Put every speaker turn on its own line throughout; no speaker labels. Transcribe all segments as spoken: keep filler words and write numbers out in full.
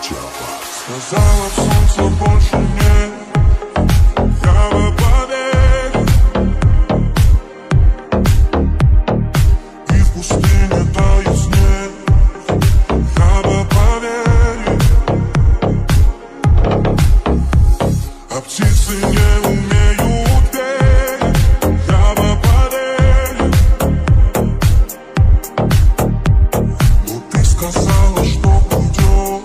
Сказала, солнца больше нет, я бы поверил, и в пустыне тает снег, я бы поверил, а птицы не умеют петь, я бы поверил, но ты сказала, что уйдет.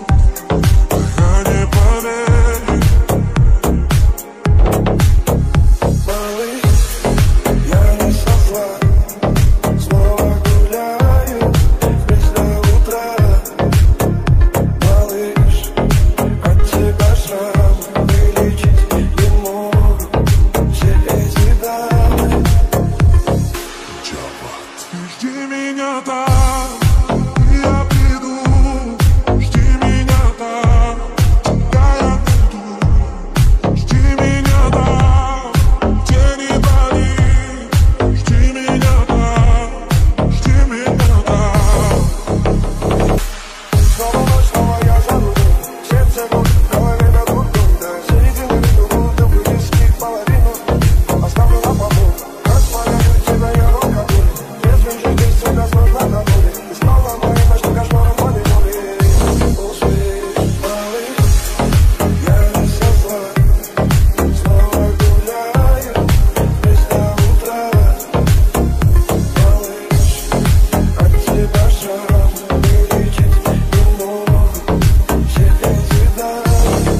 Жди меня там, я приду. Жди меня там, когда я приду. Жди меня там, где не болит. Жди меня там, жди меня там. Снова ночь, снова я за рулем. Сердце гудит, в голове бегут гудя. Середину виду, будто бы виски половину оставлю на полу. Как спаляю тебя я рукой. Всегда сложно на воле. И снова мои ночи кошмаром повернули. Услышь, малыш, я не со зла. Снова гуляю весь до утра. Малыш, от тебя шрам вылечить не могут все эти дамы.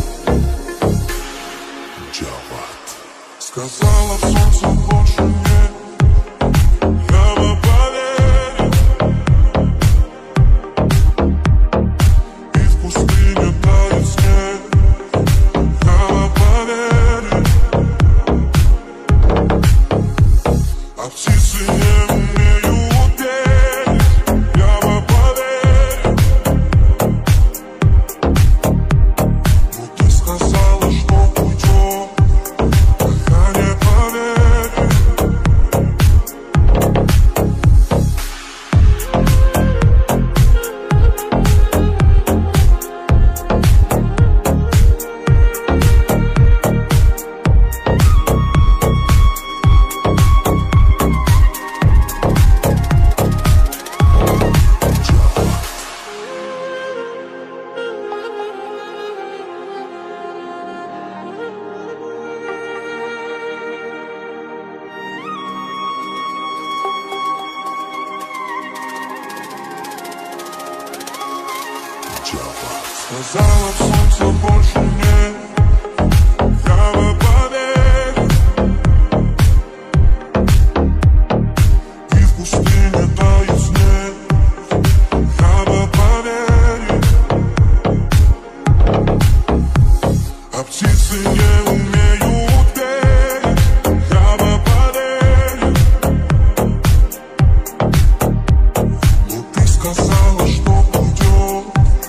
Джават. Сказала, солнца больше нет, я бы поверил, и в пустыне тает снег, я бы поверил, а птицы не умеют петь, я бы поверил, но ты сказала, что уйдет, а я не поверил. Сказала, солнца больше нет, я бы поверил, и в пустыне тает снег, я бы поверил, а птицы не умеют петь, я бы поверил, но ты сказала, что уйдет.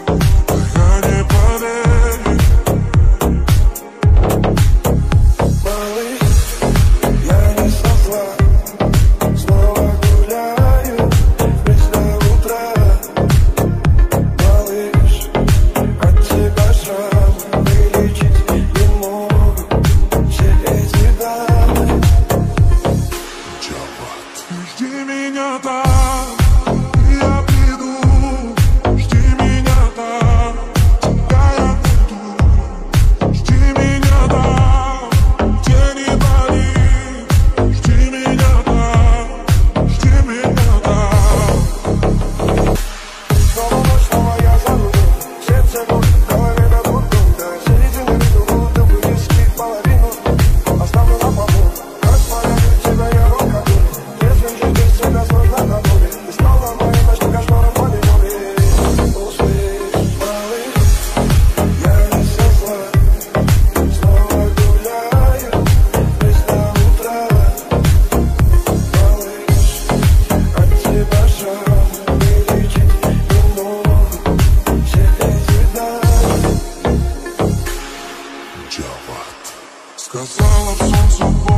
Жди меня там, я приду. Жди меня там, когда я приду. Жди меня там, где не болит. Жди меня там, жди меня там. Снова ночь, снова я за рулем. Сердце гудит, в голове бегут гудя. Середину виду, будто бы виски половину оставлю на полу. Как спаляю тебя я рукой. Всегда сложно на воле. И снова мои ночи кошмаром повернули. Услышь, малыш, я не со зла. Снова гуляю весь до утра. Малыш, от тебя шрам вылечить не могут все эти дамы. Джават. Сказала, солнце